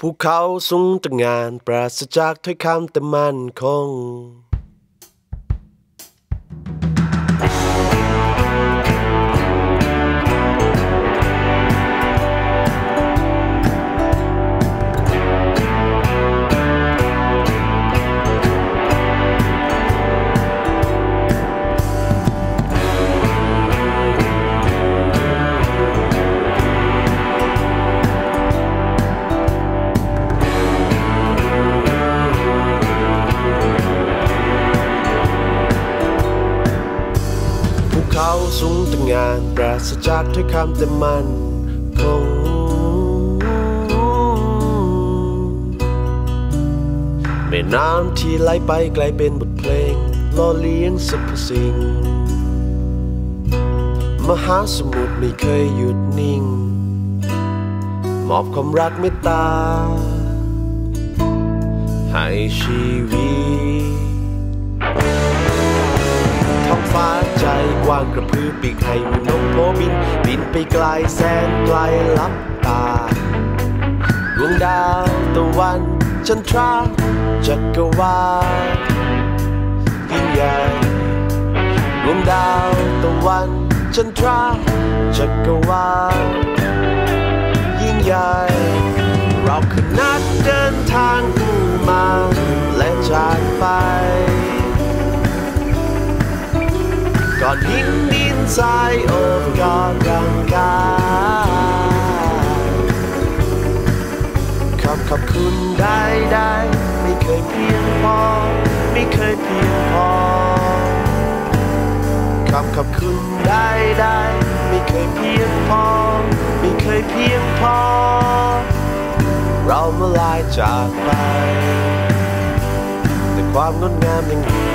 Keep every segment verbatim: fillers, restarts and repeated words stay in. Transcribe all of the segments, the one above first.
ภูเขาสูงตระหง่านปราศจากถ้อยคำแต่มั่นคงเขาสูงตระหง่านปราศจากถ้อยคำแต่มันคงแม่น้ำที่ไหลไปไกลเป็นบทเพลงล่อเลี้ยงสรรพสิ่งมหาสมุทรไม่เคยหยุดนิ่งมอบความรักเมตตาให้ชีวิตท้องฟ้าใจกว้างกระพือปีกให้มีนกโผบินบินไปไกลแสนไกลลับตาดวงดาวตะวันจันทราจักรวาลยิ่งใหญ่ดวงดาวตะวันจันทราจักรวาลยิ่งใหญ่เราคือนักเดินทางผู้มาและจากไปก่อนหินดินทรายโอบกอดร่างกายขอบขอบคุณได้ได้ไม่เคยเพียงพอไม่เคยเพียงพอขอบขอบคุณได้ได้ไม่เคยเพียงพอไม่เคยเพียงพอเราเมื่อลายจากไปแต่ความงดงามยังอยู่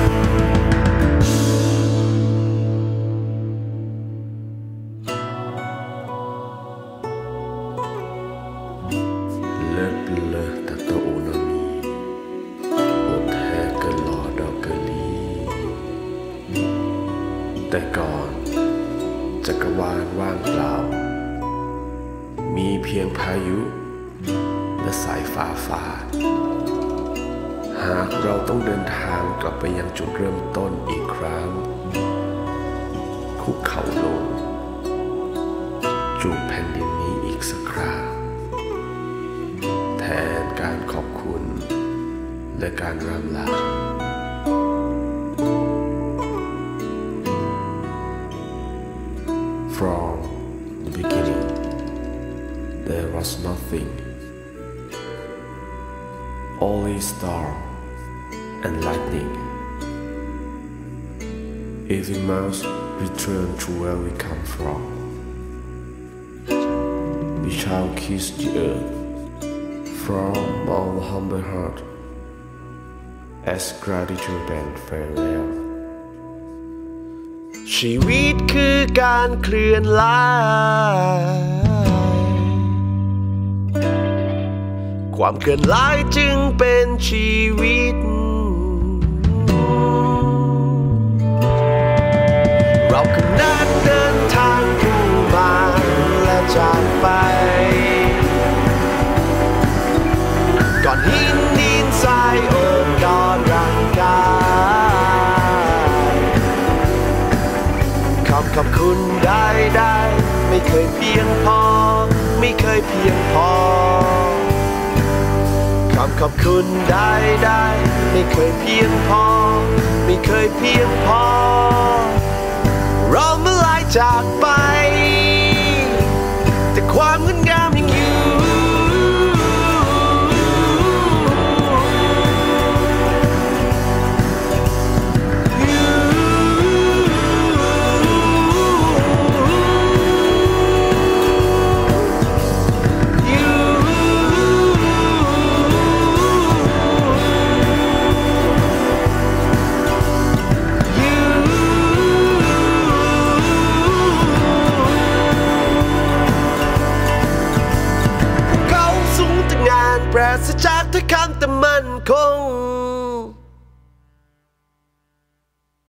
แต่ก่อนจักรวาลว่างเปล่ามีเพียงพายุและสายฟ้าฟาดหากเราต้องเดินทางกลับไปยังจุดเริ่มต้นอีกครั้งคุกเข่าลงจูบแผ่นดินนี้อีกสักคราแทนการขอบคุณและการร่ำลาFrom the beginning, there was nothing, only star and lightning. If we must return to where we come from, we shall kiss the earth from our humble heart as gratitude and farewell. ชีวิตคือการเคลื่อนไหวความเคลื่อนไหวจึงเป็นชีวิตเราคือนักเดินทางผู้มาและจากไปก่อนหินดินทรายโอบกอดร่างกายขอบขอบคุณได้ได้ไม่เคยเพียงพอไม่เคยเพียงพอขอบขอบคุณได้ได้ไม่เคยเพียงพอไม่เคยเพียงพอเราเมื่อลายจากไปแต่ความงดงามยังอยู่ปราศจาก